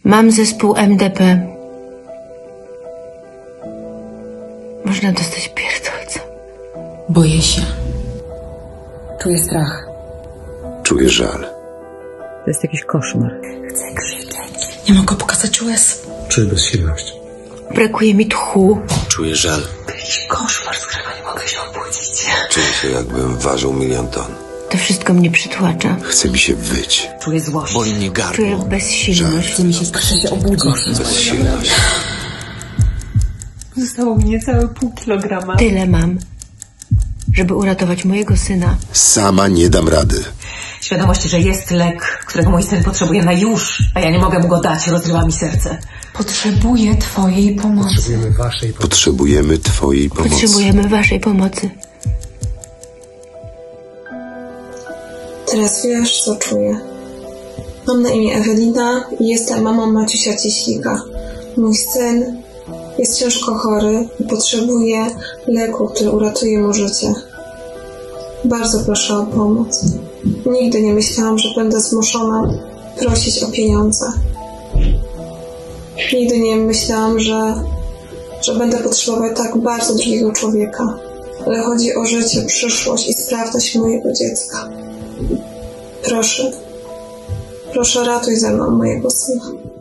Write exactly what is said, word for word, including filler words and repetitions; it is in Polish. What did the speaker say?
Mam zespół M D P. Można dostać pierdolca. Boję się. Czuję strach. Czuję żal. To jest jakiś koszmar. Chcę krzyczeć. Nie mogę pokazać łez. Czuję bezsilność. Brakuje mi tchu. Czuję żal. To jakiś koszmar, z którego nie mogę się obudzić. Czuję się, jakbym ważył milion ton. To wszystko mnie przytłacza. Chce mi się wyć. Czuję złość. Boli mnie Czuję gardło. bezsilność. Chce mi się strasznie się obudzić. Bezsilność. Zostało mi niecałe pół kilograma. Tyle mam, żeby uratować mojego syna. Sama nie dam rady. Świadomość, że jest lek, którego mój syn potrzebuje na już, a ja nie mogę mu go dać, rozrywa mi serce. Potrzebuję twojej pomocy. Potrzebujemy waszej pomocy. Potrzebujemy twojej pomocy. Potrzebujemy waszej pomocy. Teraz wiesz, co czuję. Mam na imię Ewelina i jestem mamą Maciusia Cieślika. Mój syn jest ciężko chory i potrzebuje leku, który uratuje mu życie. Bardzo proszę o pomoc. Nigdy nie myślałam, że będę zmuszona prosić o pieniądze. Nigdy nie myślałam, że, że będę potrzebować tak bardzo drugiego człowieka. Ale chodzi o życie, przyszłość i sprawność mojego dziecka. Proszę, proszę ratuj ze mną mojego syna.